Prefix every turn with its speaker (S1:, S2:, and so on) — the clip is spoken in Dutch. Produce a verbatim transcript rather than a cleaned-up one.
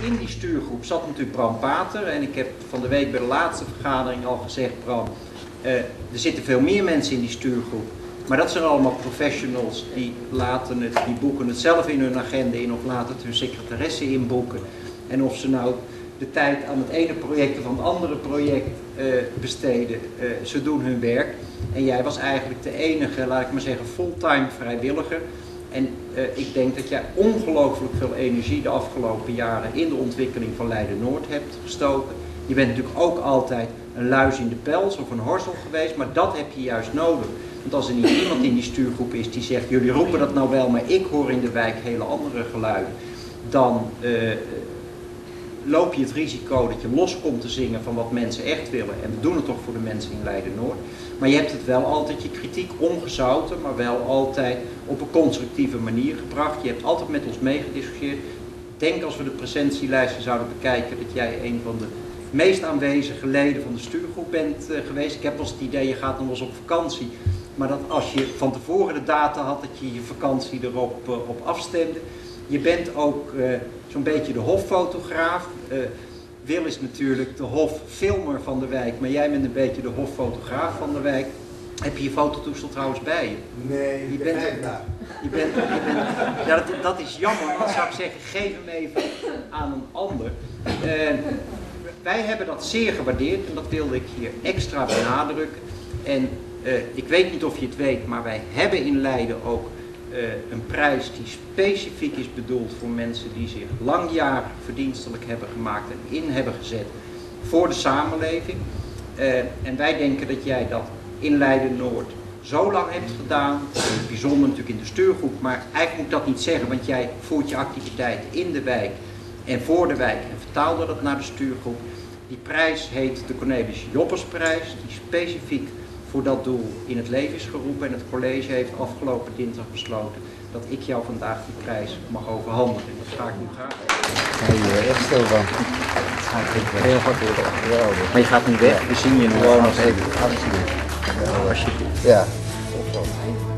S1: in die stuurgroep zat natuurlijk Bram Pater. En ik heb van de week bij de laatste vergadering al gezegd, Bram, uh, er zitten veel meer mensen in die stuurgroep. Maar dat zijn allemaal professionals die, laten het, die boeken het zelf in hun agenda in of laten het hun secretaresse inboeken. En of ze nou de tijd aan het ene project of aan het andere project uh, besteden, uh, ze doen hun werk. En jij was eigenlijk de enige, laat ik maar zeggen, fulltime vrijwilliger. En uh, ik denk dat jij ongelooflijk veel energie de afgelopen jaren in de ontwikkeling van Leiden-Noord hebt gestoken. Je bent natuurlijk ook altijd een luis in de pels of een horsel geweest, maar dat heb je juist nodig. Want als er niet iemand in die stuurgroep is die zegt, jullie roepen dat nou wel, maar ik hoor in de wijk hele andere geluiden, dan uh, loop je het risico dat je los komt te zingen van wat mensen echt willen. En we doen het toch voor de mensen in Leiden-Noord. Maar je hebt het wel altijd je kritiek ongezouten, maar wel altijd op een constructieve manier gebracht. Je hebt altijd met ons meegediscussieerd. Ik denk als we de presentielijsten zouden bekijken dat jij een van de meest aanwezige leden van de stuurgroep bent uh, geweest. Ik heb wel eens het idee, je gaat nog wel eens op vakantie. Maar dat als je van tevoren de data had, dat je je vakantie erop uh, op afstemde. Je bent ook uh, zo'n beetje de hoffotograaf. Uh, Wil is natuurlijk de hoffilmer van de wijk, maar jij bent een beetje de hoffotograaf van de wijk. Heb je je fototoestel trouwens bij je?
S2: Nee,
S1: je bent, je bent, je bent, ja, dat, dat is jammer, dan zou ik zeggen, geef hem even aan een ander. Uh, wij hebben dat zeer gewaardeerd en dat wilde ik hier extra benadrukken. En uh, ik weet niet of je het weet, maar wij hebben in Leiden ook uh, een prijs die specifiek is bedoeld voor mensen die zich langjarig verdienstelijk hebben gemaakt en in hebben gezet voor de samenleving. Uh, en wij denken dat jij dat in Leiden-Noord zo lang hebt gedaan, bijzonder natuurlijk in de stuurgroep, maar eigenlijk moet ik dat niet zeggen, want jij voert je activiteiten in de wijk en voor de wijk en vertaalde dat naar de stuurgroep. Die prijs heet de Cornelis Joppersprijs, die specifiek voor dat doel in het leven is geroepen en het college heeft afgelopen dinsdag besloten dat ik jou vandaag die prijs mag overhandigen. En dat ga ik nu graag.
S3: Hey, echt stil van. Heel hard. Maar je gaat nu weg, we zien je gewoon nog even. Alsjeblieft.
S2: Ja.
S3: Ja.